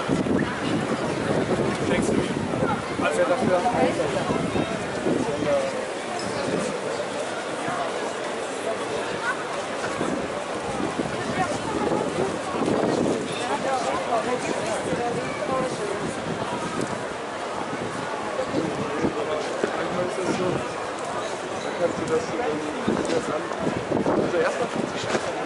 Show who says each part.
Speaker 1: Schenkst du mir? Also dafür. Manchmal ist das so, da kannst du das an. Also erstmal 50 Scheiße.